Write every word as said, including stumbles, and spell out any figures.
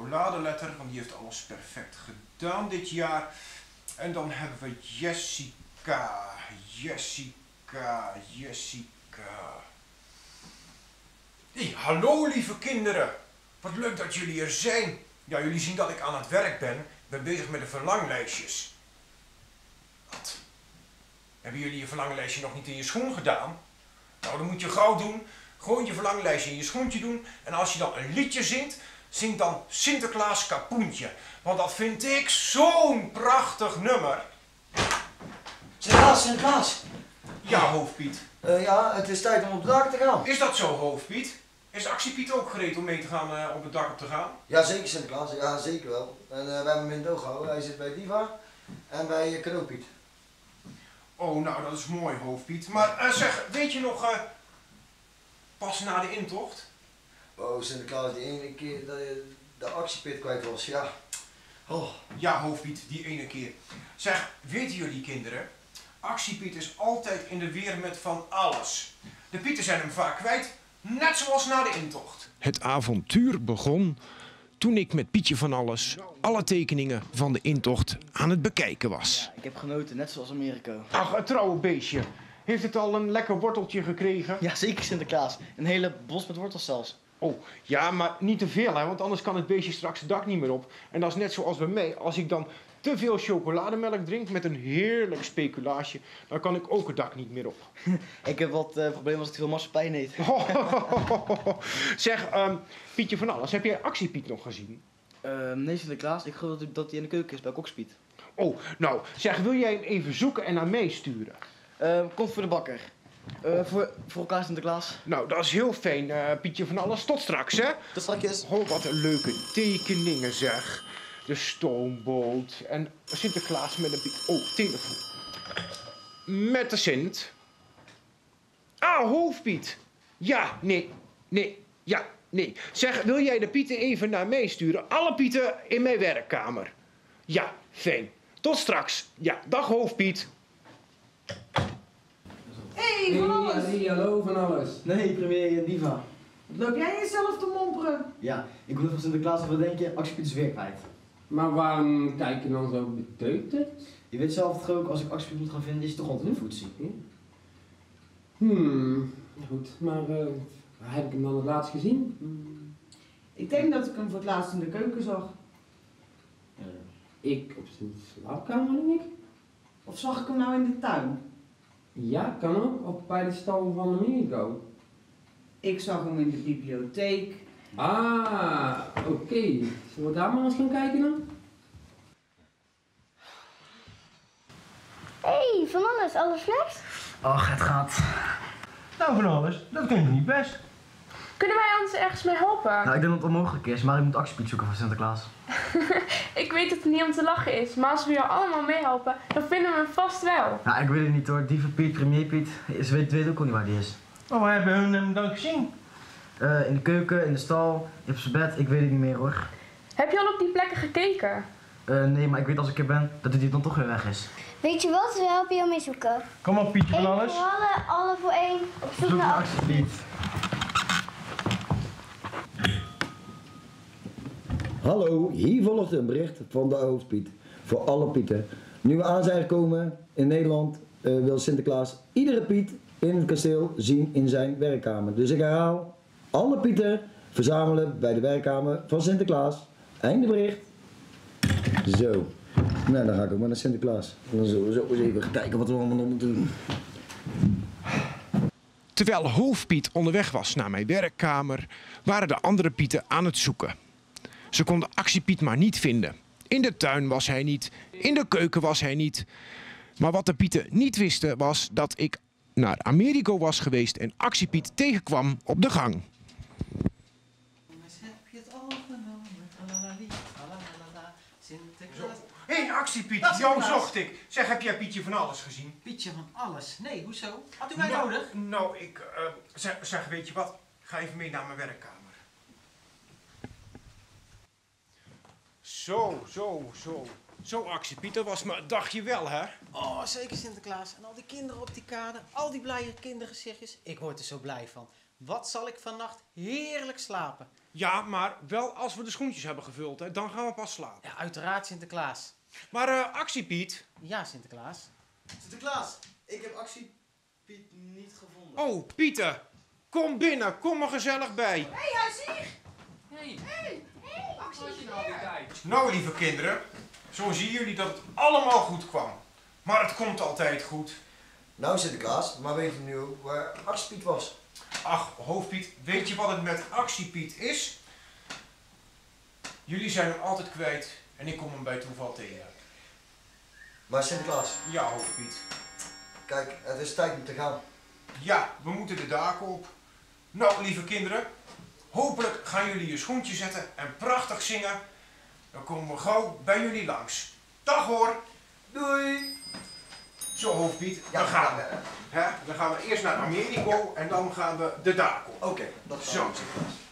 chocoladeletter, want die heeft alles perfect gedaan dit jaar. En dan hebben we Jessica, Jessica, Jessica. Hey, hallo lieve kinderen. Wat leuk dat jullie er zijn. Ja, jullie zien dat ik aan het werk ben. Ik ben bezig met de verlanglijstjes. Wat? Hebben jullie je verlanglijstje nog niet in je schoen gedaan? Nou, dan moet je gauw doen. Gewoon je verlanglijstje in je schoentje doen. En als je dan een liedje zingt, zing dan Sinterklaas Kapoentje. Want dat vind ik zo'n prachtig nummer. Sinterklaas, Sinterklaas. Ja, Hoofdpiet. Uh, ja, het is tijd om op het dak te gaan. Is dat zo, Hoofdpiet? Is Actiepiet ook gereed om mee te gaan uh, op het dak op te gaan? Ja, zeker Sinterklaas. Ja, zeker wel. En uh, we hebben hem in het oog gehouden. Hij zit bij Diva en bij uh, Cadeaupiet. Oh, nou dat is mooi, Hoofdpiet. Maar uh, zeg, weet je nog, uh, pas na de intocht? Oh, Sinterklaas, die ene keer dat je de actiepit kwijt was, ja. Oh. Ja, Hoofdpiet, die ene keer. Zeg, weten jullie kinderen, Actiepiet is altijd in de weer met van alles. De pieten zijn hem vaak kwijt, net zoals na de intocht. Het avontuur begon toen ik met Pietje van Alles alle tekeningen van de intocht aan het bekijken was. Ja, ik heb genoten, net zoals Amerika. Ach, het trouwe beestje. Heeft het al een lekker worteltje gekregen? Ja, zeker Sinterklaas. Een hele bos met wortels zelfs. Oh, ja, maar niet te veel, hè, want anders kan het beestje straks het dak niet meer op. En dat is net zoals bij mij. Als ik dan te veel chocolademelk drink met een heerlijk speculaasje, dan kan ik ook het dak niet meer op. Ik heb wat uh, problemen als ik te veel marsepein eet. Zeg, um, Pietje van Alles, heb jij Actiepiet nog gezien? Uh, nee, Sinterklaas. Ik geloof dat hij in de keuken is bij Kokspiet. Oh, nou, zeg, wil jij hem even zoeken en naar mij sturen? Uh, komt voor de bakker. Uh, voor, voor elkaar Sinterklaas. Nou, dat is heel fijn, uh, Pietje van Alles. Tot straks, hè? Tot straks. Oh, wat een leuke tekeningen, zeg. De stoomboot en Sinterklaas met een... Oh, telefoon. Met de Sint. Ah, Hoofdpiet. Ja, nee, nee, ja, nee. Zeg, wil jij de pieten even naar mij sturen? Alle pieten in mijn werkkamer. Ja, fijn. Tot straks. Ja, dag Hoofdpiet. Hey, Van Alles! Hey, hallo Van Alles. Nee, premier Diva. Wat loop jij jezelf te momperen? Ja, ik wil van Sinterklaas, wat denk je? Actiepiet is weer kwijt. Maar waarom kijk je dan zo beteuterd? Je weet zelf toch ook, als ik actiepiet moet gaan vinden, is hij toch altijd een voetzie. Hmm, goed. Maar uh, waar heb ik hem dan het laatst gezien? Hmm. Ik denk dat ik hem voor het laatst in de keuken zag. Uh, ik op zijn slaapkamer, denk ik. Of zag ik hem nou in de tuin? Ja, kan ook. Of bij de stal van Amerigo. Ik zag hem in de bibliotheek. Ah, oké. Okay. Zullen we daar maar eens gaan kijken dan? Hey, Van Alles, alles slecht? Ach, het gaat. Nou, Van Alles, dat klinkt niet best. Kunnen wij ons ergens mee helpen? Nou, ik denk dat het onmogelijk is, maar ik moet actiepiet zoeken voor Sinterklaas. Ik weet dat het niet om te lachen is, maar als we jou allemaal meehelpen, dan vinden we hem vast wel. Nou, ik weet het niet hoor. Diva Piet, premier Piet, ze weet, weet ook al niet waar die is. Maar waar hebben hun hem dan gezien? Uh, in de keuken, in de stal, op zijn bed, ik weet het niet meer hoor. Heb je al op die plekken gekeken? Uh, nee, maar ik weet als ik er ben, dat hij dan toch weer weg is. Weet je wat, we helpen jou mee zoeken. Kom op, Pietje van Alles. Eén voor alle, alle voor één, op zoek, Zoek naar naar actiepiet. actiepiet. Hallo, hier volgt een bericht van de Hoofdpiet. Voor alle Pieten. Nu we aan zijn gekomen in Nederland, uh, wil Sinterklaas iedere Piet in het kasteel zien in zijn werkkamer. Dus ik herhaal, alle Pieten verzamelen bij de werkkamer van Sinterklaas. Einde bericht. Zo. Nou, dan ga ik ook maar naar Sinterklaas. Dan zullen we zo eens even kijken wat we allemaal nog moeten doen. Terwijl Hoofdpiet onderweg was naar mijn werkkamer, waren de andere Pieten aan het zoeken. Ze konden Actiepiet maar niet vinden. In de tuin was hij niet, in de keuken was hij niet. Maar wat de Pieten niet wisten was dat ik naar Amerigo was geweest en Actiepiet tegenkwam op de gang. Hé, hey, Actiepiet, jou zocht ik. Zeg, heb jij Pietje van Alles gezien? Pietje van Alles? Nee, hoezo? Had u mij nou, nodig? Nou, ik... Uh, zeg, zeg, weet je wat? Ga even mee naar mijn werkkamer. Zo, zo, zo. Zo, Actiepiet, dat was maar een dagje wel, hè? Oh, zeker Sinterklaas. En al die kinderen op die kade, al die blije kindergezichtjes. Ik word er zo blij van. Wat zal ik vannacht heerlijk slapen. Ja, maar wel als we de schoentjes hebben gevuld, hè, dan gaan we pas slapen. Ja, uiteraard Sinterklaas. Maar uh, actie Piet. Ja, Sinterklaas. Sinterklaas, ik heb actie Piet niet gevonden. Oh, Pieter. Kom binnen, kom er gezellig bij. Hé, hey, hij is hier! Hey, Hé! Hé! wat was je nou weer tijd? Nou, lieve kinderen, zo zien jullie dat het allemaal goed kwam. Maar het komt altijd goed. Nou Sinterklaas, maar weet je nu waar Actiepiet was? Ach, Hoofdpiet, weet je wat het met Actiepiet is? Jullie zijn hem altijd kwijt en ik kom hem bij toeval tegen. Maar Sinterklaas, Ja, Hoofdpiet. kijk, het is tijd om te gaan. Ja, we moeten de daken op. Nou, lieve kinderen, hopelijk gaan jullie je schoentjes zetten en prachtig zingen. Dan komen we gauw bij jullie langs. Dag hoor! Doei! Zo, Hoofdpiet, Ja, dan gaan we. ja, ja. Hè? Dan gaan we eerst naar Americo en dan gaan we de daken op. Oké, dat Zo. Zo. Sinterklaas.